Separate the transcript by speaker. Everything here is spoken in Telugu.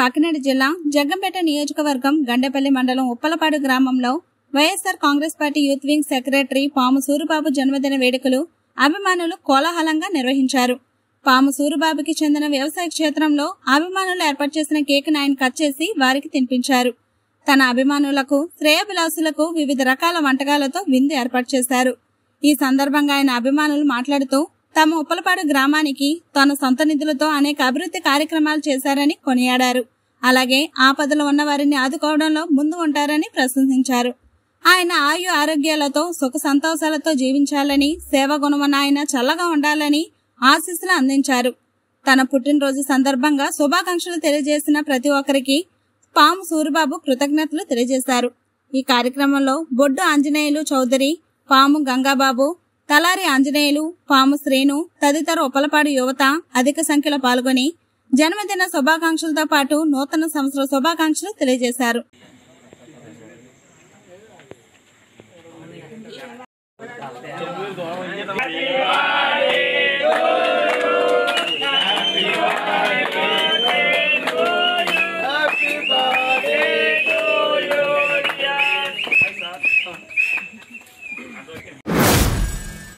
Speaker 1: కాకినాడ జిల్లా జగ్గంపేట నియోజకవర్గం గండేపల్లి మండలం ఉప్పలపాడు గ్రామంలో YSR Congress party youth wing secretary Pamu Suribabu జన్మదిన వేడుకలు అభిమానులు కోలాహలంగా నిర్వహించారు. పాము సూరిబాబుకి చెందిన వ్యవసాయ క్షేత్రంలో అభిమానులు ఏర్పాటు చేసిన కేక్ ఆయన కట్ చేసి వారికి తినిపించారు. తన అభిమానులకు శ్రేయోభిలాషులకు వివిధ రకాల వంటకాలతో విందు ఏర్పాటు చేశారు. ఈ సందర్భంగా ఆయన అభిమానులు మాట్లాడుతూ తమ ఉప్పలపాడు గ్రామానికి తన సొంత నిధులతో అనేక అభివృద్ధి కార్యక్రమాలు చేశారని కొనియాడారు. అలాగే ఆపదలో ఉన్న వారిని ఆదుకోవడంలో ముందు ఉంటారని ప్రశంసించారు. ఆయన ఆయు ఆరోగ్యాలతో సుఖ సంతోషాలతో జీవించాలని, సేవా గుణమున్న ఆయన చల్లగా ఉండాలని ఆశీస్సులు అందించారు. తన పుట్టినరోజు సందర్భంగా శుభాకాంక్షలు తెలియజేసిన ప్రతి ఒక్కరికి పాము సూరిబాబు కృతజ్ఞతలు తెలియజేశారు. ఈ కార్యక్రమంలో బొడ్డు ఆంజనేయులు చౌదరి, పాము గంగాబాబు, తలారి ఆంజనేయులు, పాము శ్రేణు తదితర ఉప్పలపాడు యువత అధిక సంఖ్యలో పాల్గొని జన్మదిన శుభాకాంక్షలతో పాటు నూతన సంవత్సర శుభాకాంక్షలు తెలియజేశారు.